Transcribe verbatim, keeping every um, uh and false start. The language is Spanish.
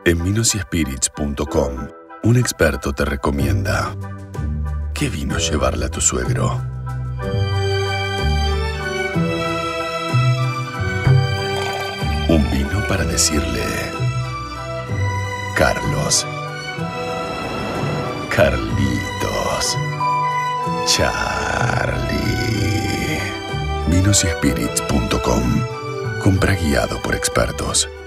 En vinos y spirits punto com, un experto te recomienda qué vino llevarle a tu suegro. Un vino para decirle: Carlos, Carlitos, Charlie. vinos y spirits punto com. Compra guiado por expertos.